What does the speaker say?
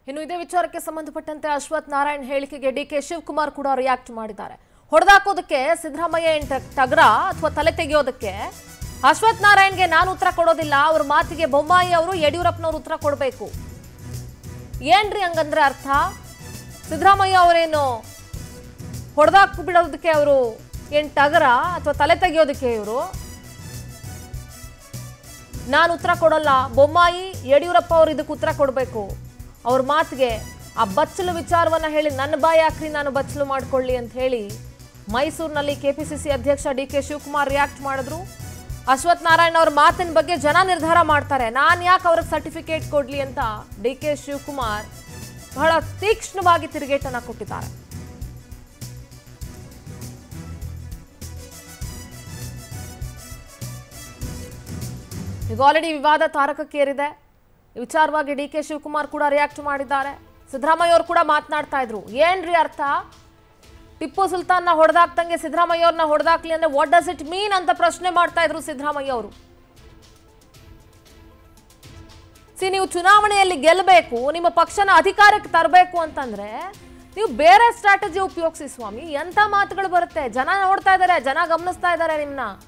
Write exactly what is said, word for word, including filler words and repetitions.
ಇನ್ನು ಇದೇ ವಿಚಾರಕ್ಕೆ ಸಂಬಂಧಪಟ್ಟಂತೆ ಅಶ್ವಥ್ ನಾರಾಯಣ್ ಹೇಳಿಕೆಗೆ ಡಿಕೆ ಶಿವಕುಮಾರ್ ಕೂಡ ರಿಯಾಕ್ಟ್ ಮಾಡಿದ್ದಾರೆ. ಹೊಡೆದಾಕೋದಕ್ಕೆ ಸಿದ್ದರಾಮಯ್ಯ ಏನ್ ಟಗ್ರ ಅಥವಾ ತಲೆ ತೆಗೆಯೋದಕ್ಕೆ ಅಶ್ವಥ್ ನಾರಾಯಣ್ಗೆ ನಾನು ಉತ್ತರ ಕೊಡೋದಿಲ್ಲ, ಅವ್ರ ಮಾತಿಗೆ ಬೊಮ್ಮಾಯಿ ಅವರು ಯಡಿಯೂರಪ್ಪನವರು ಉತ್ತರ ಕೊಡಬೇಕು. ಏನ್ರಿ ಹಂಗಂದ್ರೆ ಅರ್ಥ? ಸಿದ್ದರಾಮಯ್ಯ ಅವರೇನು ಹೊಡೆದಾಕ್ ಬಿಡೋದಕ್ಕೆ ಅವರು ಏನ್ ಟಗರ ಅಥವಾ ತಲೆ ತೆಗೆಯೋದಕ್ಕೆ ಇವರು ನಾನು ಉತ್ತರ ಕೊಡಲ್ಲ, ಬೊಮ್ಮಾಯಿ ಯಡಿಯೂರಪ್ಪ ಅವರು ಇದಕ್ಕೆ ಉತ್ತರ ಕೊಡಬೇಕು. ಅವ್ರ ಮಾತಿಗೆ ಆ ಬಚ್ಚಲು ವಿಚಾರವನ್ನ ಹೇಳಿ ನನ್ನ ಬಾಯಿ ಹಾಕ್ರಿ ನಾನು ಬಚ್ಚಲು ಮಾಡ್ಕೊಳ್ಳಿ ಅಂತ ಹೇಳಿ ಮೈಸೂರಿನಲ್ಲಿ ಕೆಪಿಸಿಸಿ ಅಧ್ಯಕ್ಷ ಡಿ ಕೆ ಶಿವಕುಮಾರ್ ರಿಯಾಕ್ಟ್ ಮಾಡಿದ್ರು. ಅಶ್ವಥ್ ನಾರಾಯಣ್ ಅವ್ರ ಮಾತಿನ ಬಗ್ಗೆ ಜನ ನಿರ್ಧಾರ ಮಾಡ್ತಾರೆ, ನಾನು ಯಾಕೆ ಅವ್ರಿಗೆ ಸರ್ಟಿಫಿಕೇಟ್ ಕೊಡ್ಲಿ ಅಂತ ಡಿ ಕೆ ಶಿವಕುಮಾರ್ ಬಹಳ ತೀಕ್ಷ್ಣವಾಗಿ ತಿರುಗೇಟನ್ನ ಕೊಟ್ಟಿದ್ದಾರೆ. ಈಗ ಆಲ್ರೆಡಿ ವಿವಾದ ತಾರಕಕ್ಕೇರಿದೆ. ವಿಚಾರವಾಗಿ ಡಿ ಕೆ ಶಿವಕುಮಾರ್ ಕೂಡ ರಿಯಾಕ್ಟ್ ಮಾಡಿದ್ದಾರೆ. ಸಿದ್ದರಾಮಯ್ಯ ಅವರು ಕೂಡ ಮಾತನಾಡ್ತಾ ಇದ್ರು. ಏನ್ರಿ ಅರ್ಥ? ಟಿಪ್ಪು ಸುಲ್ತಾನ್ನ ಹೊಡೆದಾಕ್ತಂಗೆ ಸಿದ್ದರಾಮಯ್ಯ ಅವ್ರನ್ನ ಹೊಡೆದಾಕ್ಲಿ ಅಂದ್ರೆ ವಾಟ್ ಡಸ್ ಇಟ್ ಮೀನ್ ಅಂತ ಪ್ರಶ್ನೆ ಮಾಡ್ತಾ ಇದ್ರು ಸಿದ್ದರಾಮಯ್ಯ ಅವರು. ಸಿ ನೀವು ಚುನಾವಣೆಯಲ್ಲಿ ಗೆಲ್ಲಬೇಕು, ನಿಮ್ಮ ಪಕ್ಷನ ಅಧಿಕಾರಕ್ಕೆ ತರಬೇಕು ಅಂತಂದ್ರೆ ನೀವು ಬೇರೆ ಸ್ಟ್ರಾಟಜಿ ಉಪಯೋಗಿಸಿ ಸ್ವಾಮಿ. ಎಂತ ಮಾತುಗಳು ಬರುತ್ತೆ? ಜನ ನೋಡ್ತಾ ಇದ್ದಾರೆ, ಜನ ಗಮನಿಸ್ತಾ ಇದ್ದಾರೆ ನಿಮ್ನ.